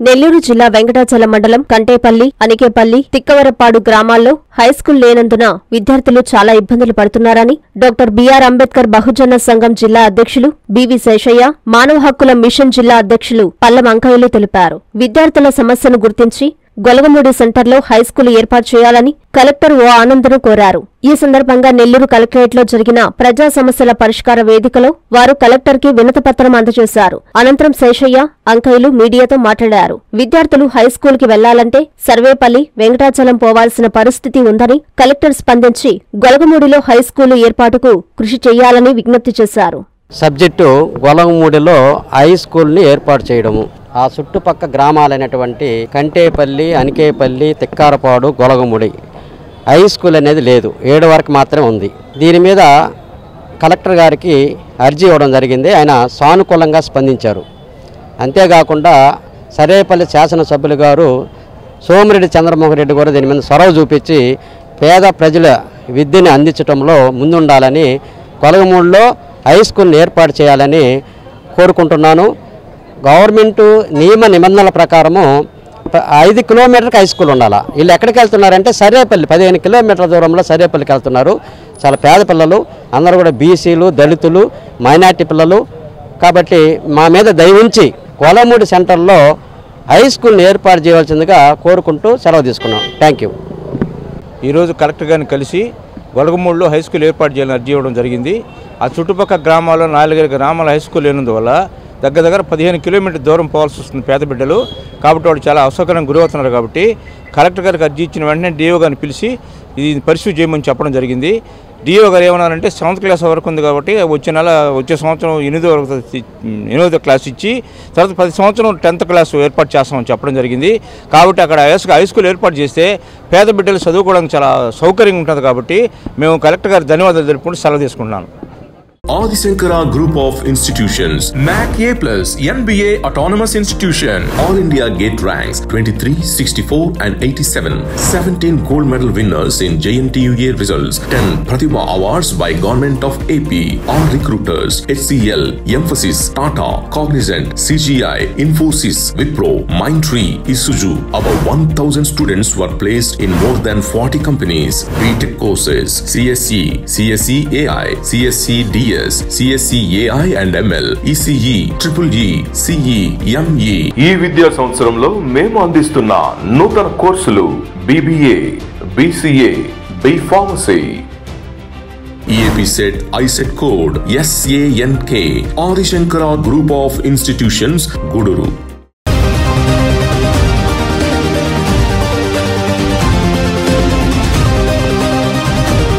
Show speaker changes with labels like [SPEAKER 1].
[SPEAKER 1] నెల్లూరు జిల్లా వెంకటాచలం మండలం కంటేపల్లి, అనికేపల్లి, తిక్కవరపాడు గ్రామాల్లో హైస్కూల్ లేనందున విద్యార్థులు చాలా ఇబ్బందులు పడుతున్నారని డాక్టర్ బిఆర్ అంబేద్కర్ బహుజన సంఘం జిల్లా అధ్యక్షులు బివి శేషయ్య, మానవ హక్కుల మిషన్ జిల్లా అధ్యక్షులు పల్లం అంకయ్యలు తెలిపారు. విద్యార్థుల సమస్యను గుర్తించి గొలగమూడి సెంటర్లో హైస్కూల్ ఏర్పాటు చేయాలని కలెక్టర్ ఓ ఆనందను కోరారు. ఈ సందర్భంగా నెల్లూరు కలెక్టరేట్లో జరిగిన ప్రజా సమస్యల పరిష్కార వేదికలో వారు కలెక్టర్కి వినతిపత్రం అందజేశారు. అనంతరం శేషయ్య, అంకయ్యలు మీడియాతో మాట్లాడారు. విద్యార్థులు హైస్కూల్కి వెళ్లాలంటే సర్వేపల్లి, వెంకటాచలం పోవాల్సిన పరిస్థితి ఉందని కలెక్టర్ స్పందించి గొలగమూడిలో హైస్కూలు ఏర్పాటుకు కృషి చేయాలని విజ్ఞప్తి చేశారు.
[SPEAKER 2] సబ్జెక్టు గొలగమూడిలో హైస్కూల్ని ఏర్పాటు చేయడము. ఆ చుట్టుపక్క గ్రామాలైనటువంటి కంటేపల్లి, అనికేపల్లి, తిక్కారపాడు, గొలగమూడి హై స్కూల్ అనేది లేదు. 7 వరకు మాత్రమే ఉంది. దీని మీద కలెక్టర్ గారికి అర్జీ ఇవ్వడం జరిగింది. ఆయన సానుకూలంగా స్పందించారు. అంతేకాకుండా సర్వేపల్లి శాసనసభ్యులు గారు సోమిరెడ్డి చంద్రమోహన్ రెడ్డి కూడా దీని మీద చొరవ చూపించి పేద ప్రజల విద్యను అందించడంలో ముందుండాలని గొలగమూడిలో హై స్కూల్ని ఏర్పాటు చేయాలని కోరుకుంటున్నాను. గవర్నమెంటు నియమ నిబంధనల ప్రకారము 5 కిలోమీటర్కి హై స్కూల్ ఉండాలి. వీళ్ళు ఎక్కడికి వెళ్తున్నారంటే సర్వేపల్లి, 15 కిలోమీటర్ల దూరంలో సర్వేపల్లికి వెళ్తున్నారు. చాలా పేద పిల్లలు, అందరూ కూడా బీసీలు, దళితులు, మైనార్టీ పిల్లలు. కాబట్టి మా మీద దయ ఉంచి గొలగమూడి సెంటర్లో హై స్కూల్ని ఏర్పాటు చేయవలసిందిగా కోరుకుంటూ సెలవు తీసుకున్నాం. Thank you.
[SPEAKER 3] ఈరోజు కలెక్టర్ గారిని కలిసి గొలగమూడిలో హై స్కూల్ ఏర్పాటు చేయాలని అర్జీ ఇవ్వడం జరిగింది. ఆ చుట్టుపక్కల గ్రామాల్లో 4 గ్రామాల హై స్కూల్ లేనందువల్ల దగ్గర 15 కిలోమీటర్ దూరం పోవాల్సి వస్తుంది పేద బిడ్డలు. కాబట్టి వాళ్ళు చాలా అసౌకర్యం గురవుతున్నారు. కాబట్టి కలెక్టర్ గారికి అర్జీ ఇచ్చిన వెంటనే డిఓ గారిని పిలిచి ఇది పరిశీలి చేయమని చెప్పడం జరిగింది. డిఓ గారు ఏమన్నారంటే 7th క్లాస్ వరకు ఉంది కాబట్టి వచ్చే సంవత్సరం 8వ క్లాస్ ఇచ్చి తర్వాత 10 సంవత్సరం 10th క్లాస్ ఏర్పాటు చేస్తామని చెప్పడం జరిగింది. కాబట్టి అక్కడ హై స్కూల్ ఏర్పాటు చేస్తే పేద బిడ్డలు చదువుకోవడానికి చాలా సౌకర్యంగా ఉంటుంది. కాబట్టి మేము కలెక్టర్ గారికి ధన్యవాదాలు తెలుపుకుంటూ సెలవు తీసుకుంటున్నాను.
[SPEAKER 4] Adi Shankara Group of Institutions, NAC A+, NBA Autonomous Institution, All India Gate Ranks 23, 64 and 87, 17 gold medal winners in JNTUA results, 10 Pratibha Awards by Government of AP, all recruiters, HCL, Emphasis, Tata, Cognizant, CGI, Infosys, Wipro, Mindtree, Isuzu. About 1,000 students were placed in more than 40 companies. BTech courses, CSE, CSE AI, CSE DS, CSE AI and ML, ECE, EEE, CE, ME.
[SPEAKER 5] ఈ విద్యా సంవత్సరంలో మేము అందిస్తున్న నూతన కోర్సులు BBA, BCA, B Pharmacy.
[SPEAKER 4] EAP set ISET code SANK. Adi Shankara Group of Institutions, Guduru.